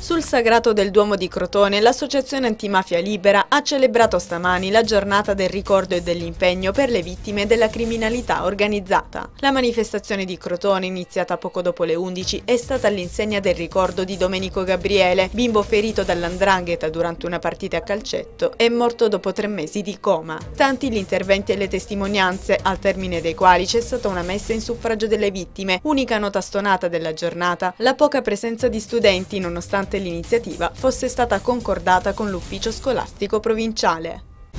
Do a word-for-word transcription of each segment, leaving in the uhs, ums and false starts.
Sul sagrato del Duomo di Crotone, l'associazione Antimafia Libera ha celebrato stamani la giornata del ricordo e dell'impegno per le vittime della criminalità organizzata. La manifestazione di Crotone, iniziata poco dopo le undici, è stata all'insegna del ricordo di Domenico Gabriele, bimbo ferito dall''ndrangheta durante una partita a calcetto e morto dopo tre mesi di coma. Tanti gli interventi e le testimonianze, al termine dei quali c'è stata una messa in suffragio delle vittime, unica nota stonata della giornata, la poca presenza di studenti nonostante l'iniziativa fosse stata concordata con l'ufficio scolastico provinciale.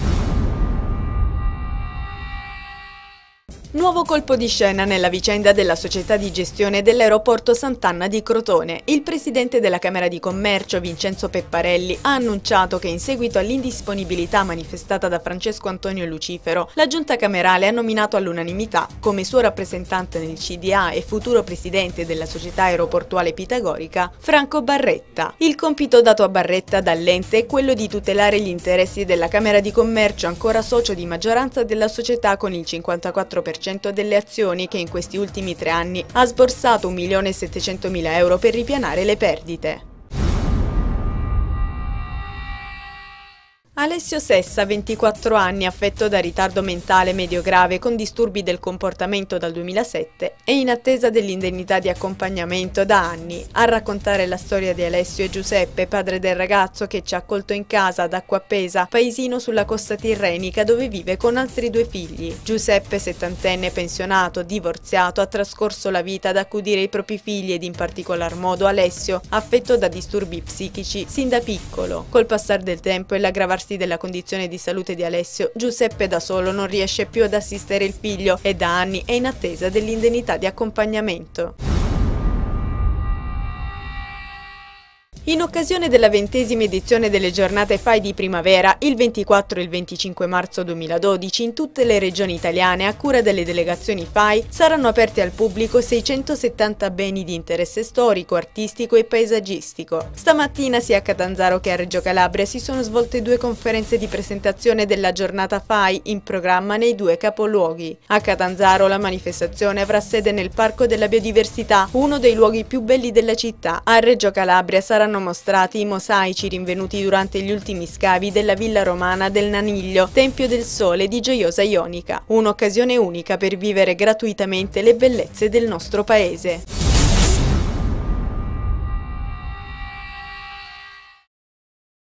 Nuovo colpo di scena nella vicenda della società di gestione dell'aeroporto Sant'Anna di Crotone. Il presidente della Camera di Commercio, Vincenzo Pepparelli, ha annunciato che in seguito all'indisponibilità manifestata da Francesco Antonio Lucifero, la giunta camerale ha nominato all'unanimità come suo rappresentante nel C D A e futuro presidente della società aeroportuale pitagorica, Franco Barretta. Il compito dato a Barretta dall'ente è quello di tutelare gli interessi della Camera di Commercio, ancora socio di maggioranza della società con il cinquantaquattro per cento delle azioni, che in questi ultimi tre anni ha sborsato un milione e settecentomila euro per ripianare le perdite. Alessio Sessa, ventiquattro anni, affetto da ritardo mentale medio-grave con disturbi del comportamento dal duemilasette, è in attesa dell'indennità di accompagnamento da anni. A raccontare la storia di Alessio è Giuseppe, padre del ragazzo che ci ha accolto in casa ad Acquapesa, paesino sulla costa tirrenica dove vive con altri due figli. Giuseppe, settantenne, pensionato, divorziato, ha trascorso la vita ad accudire i propri figli ed in particolar modo Alessio, affetto da disturbi psichici sin da piccolo. Col passare del tempo e l'aggravarsi della condizione di salute di Alessio, Giuseppe da solo non riesce più ad assistere il figlio e da anni è in attesa dell'indennità di accompagnamento. In occasione della ventesima edizione delle giornate F A I di primavera, il ventiquattro e il venticinque marzo duemiladodici, in tutte le regioni italiane, a cura delle delegazioni F A I, saranno aperti al pubblico seicentosettanta beni di interesse storico, artistico e paesaggistico. Stamattina sia a Catanzaro che a Reggio Calabria si sono svolte due conferenze di presentazione della giornata F A I in programma nei due capoluoghi. A Catanzaro la manifestazione avrà sede nel Parco della Biodiversità, uno dei luoghi più belli della città. A Reggio Calabria saranno mostrati i mosaici rinvenuti durante gli ultimi scavi della villa romana del Naniglio, Tempio del Sole di Gioiosa Ionica, un'occasione unica per vivere gratuitamente le bellezze del nostro paese.